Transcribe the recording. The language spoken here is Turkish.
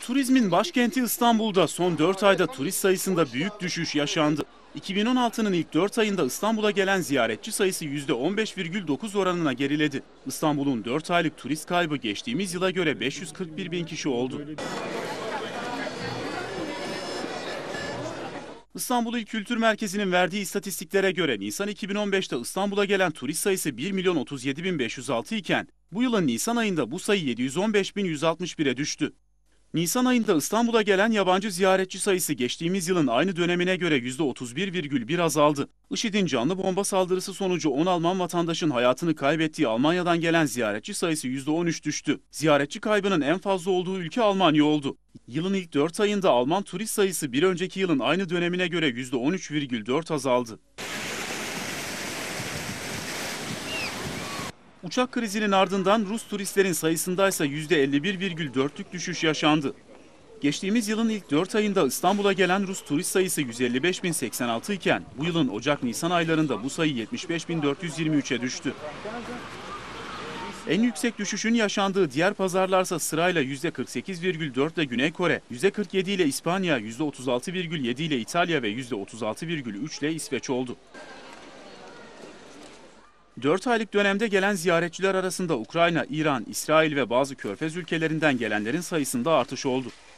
Turizmin başkenti İstanbul'da son 4 ayda turist sayısında büyük düşüş yaşandı. 2016'nın ilk 4 ayında İstanbul'a gelen ziyaretçi sayısı %15,9 oranına geriledi. İstanbul'un 4 aylık turist kaybı geçtiğimiz yıla göre 541 bin kişi oldu. İstanbul İl Kültür Merkezi'nin verdiği istatistiklere göre Nisan 2015'te İstanbul'a gelen turist sayısı 1.037.506 iken bu yılın Nisan ayında bu sayı 715.161'e düştü. Nisan ayında İstanbul'a gelen yabancı ziyaretçi sayısı geçtiğimiz yılın aynı dönemine göre %31,1 azaldı. IŞİD'in canlı bomba saldırısı sonucu 10 Alman vatandaşın hayatını kaybettiği Almanya'dan gelen ziyaretçi sayısı %13 düştü. Ziyaretçi kaybının en fazla olduğu ülke Almanya oldu. Yılın ilk 4 ayında Alman turist sayısı bir önceki yılın aynı dönemine göre %13,4 azaldı. Uçak krizinin ardından Rus turistlerin sayısındaysa %51,4'lük düşüş yaşandı. Geçtiğimiz yılın ilk 4 ayında İstanbul'a gelen Rus turist sayısı 155.086 iken bu yılın Ocak-Nisan aylarında bu sayı 75.423'e düştü. En yüksek düşüşün yaşandığı diğer pazarlarsa sırayla %48,4 ile Güney Kore, %47 ile İspanya, %36,7 ile İtalya ve %36,3 ile İsveç oldu. 4 aylık dönemde gelen ziyaretçiler arasında Ukrayna, İran, İsrail ve bazı Körfez ülkelerinden gelenlerin sayısında artış oldu.